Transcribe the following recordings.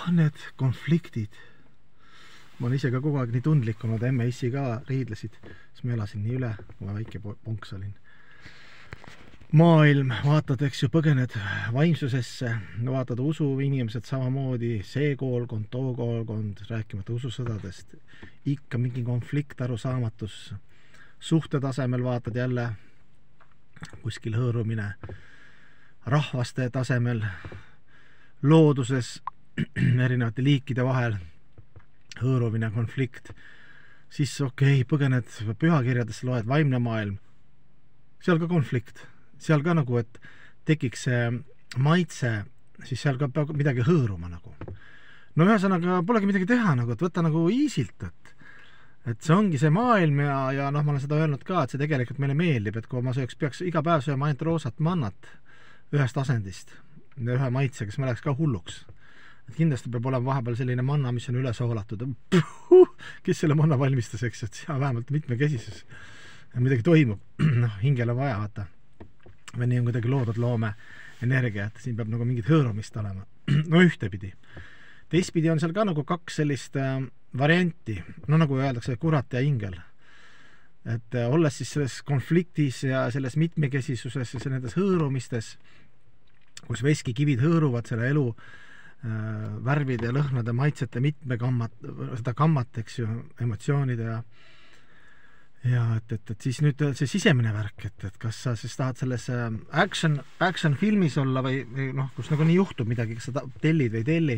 need konfliktid. Ma olen ise ka kogu aeg nii tundlik, kui nad emme-issi ka riidlesid, siis ma elasin nii üle, kui ma väike ponks olin. Maailm, vaatad, eks ju, põgened vaimsusesse, vaatad usu inimesed samamoodi, see koolkond, too koolkond, rääkimata ususõdadest, ikka mingi konflikt, arusaamatus, suhtetasemel vaatad jälle kuskil hõõrumine, rahvaste tasemel, looduses erinevate liikide vahel hõõrumine, konflikt, siis okei, põgened pühakirjadesse, loed vaimne maailm, seal ka konflikt. Seal ka nagu, et tekiks see maitse, siis seal ka peab midagi hõõruma nagu. No ühesõnaga, polegi midagi teha nagu, et võtta nagu easilt, et see ongi see maailm ja noh, ma olen seda öelnud ka, et see tegelikult meile meeldib, et kui ma peaks iga päev sööma ainult roosat mannat ühest asendist ja ühe maitse, kes ma läheks ka hulluks. Et kindlasti peab olema vahepeal selline manna, mis on üle soolatud. Kes selle manna valmistas, eks, et seal vähemalt mitmekesisus ja midagi toimub. Noh, hingel on vaja, vaata. Või nii on kuidagi loodud loome energia, et siin peab nagu mingit hõõrumist olema. No ühtepidi. Teistpidi on seal ka nagu kaks sellist varianti, no nagu öeldakse, kurat ja ingel. Et olles siis selles konfliktis ja selles mitmekesisuses ja nendes hõõrumistes, kus veskikivid hõõruvad selle elu värvide ja lõhnade maitsete seda kammat, eks ju, emotsioonide ja et siis nüüd see sisemine värk, et kas sa siis tahad selles action filmis olla või noh, kus nagu nii juhtub midagi, kas sa tellid või telli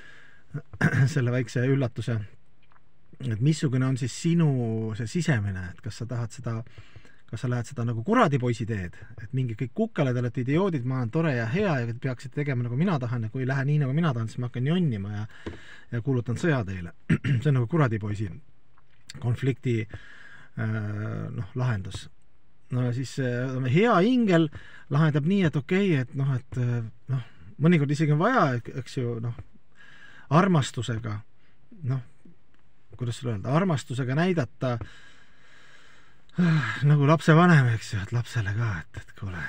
selle väikse üllatuse, et missugune on siis sinu see sisemine, et kas sa tahad seda, kas sa lähed seda nagu kuradipoisi teed, et mingi kõik kukkele, te olete idioodid, ma olen tore ja hea ja peaksite tegema nagu mina tahan ja kui ei lähe nii nagu mina tahan, siis ma hakkan jonnima ja kuulutan sõja teile. See on nagu kuradipoisi konflikti lahendus. No ja siis hea ingel lahendab nii, et okei, et mõnikord isegi on vaja, eks ju, armastusega, kuidas öelda, armastusega näidata nagu lapsevanem, eks ju, et lapsele ka, et kuule,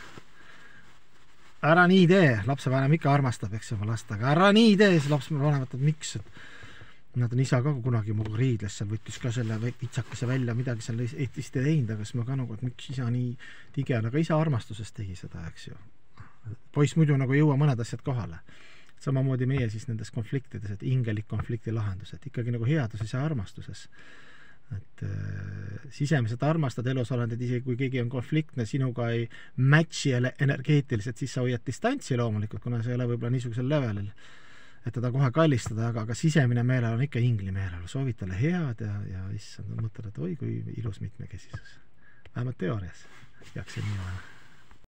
et ära nii tee, lapsevanem ikka armastab, eks ju, oma last, aga ära nii tee, siis lapsevanem võtab, miks, et nad on isa ka kunagi mugu riidles, seal võttis ka selle vitsakese välja, midagi seal Eestis teinud, aga siis ma ka nagu, et miks isa nii tige on, aga isa armastusest tegi seda, eks ju. Poiss muidu nagu jõua mõned asjad kohale. Samamoodi meie siis nendes konfliktides, et ingelik konflikti lahendus, et ikkagi nagu headuses ja armastuses. Et sisemiselt armastad elusolendid, isegi kui keegi on konfliktne, sinuga ei matchi energeetiliselt, siis sa hoiad distantsi loomulikult, kuna see ei ole võib-olla niisugusel levelil, et teda kohe kallistada, aga sisemine meelel on ikka ingli meelel. Soovid talle head ja issand, mõtled, et oi, kui ilus mitmekesisus. Vähemalt teoorias. Jääks see nii vaja.